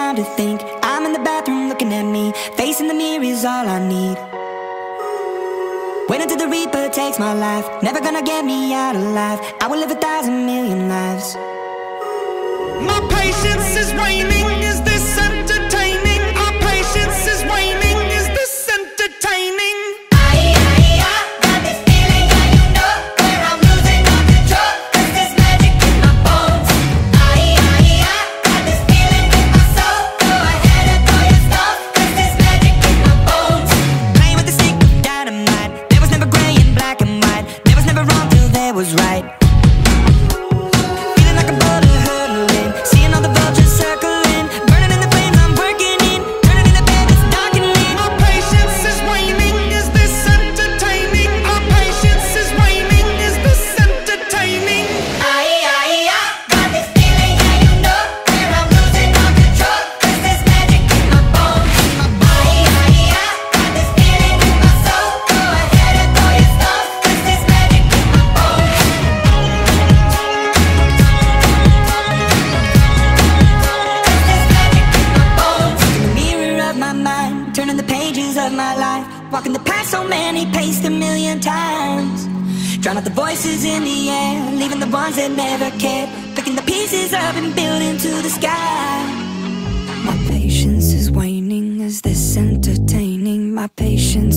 around to think. I'm in the bathroom looking at me. Facing the mirror is all I need. Wait until the Reaper takes my life. Never gonna get me out alive. I will live 1,000 million lives. My patience is waning. Is this entertaining? Our patience is waning. Is this entertaining? Got this feeling, yeah, you know, where I'm losing all control. 'Cause there's magic in my bones. Got this feeling in my soul. Go ahead and throw your stuff. 'Cause there's magic in my bones. Playing with the stick of dynamite. There was never gray and black and white. There was never wrong till there was right. Feeling like a bullet hurtling. Seeing all the vultures circling. Burning in the flames I'm working in. Turning in the bed that's darkening. My patience is waning. Is this entertaining? Our patience is waning. Is this entertaining? Got this feeling, yeah, you know, where I'm losing all control. 'Cause there's magic in my bones. Got this feeling in my soul. Go ahead and throw your stuff. 'Cause there's magic in my bones. In the mirror of my mind, turning the pages of my life. Walking the path so many paced 1,000,000 times. Drown out the voices in the air, leaving the ones that never cared. Picking the pieces up and building to the sky. My patience is waning. Is this entertaining? My patience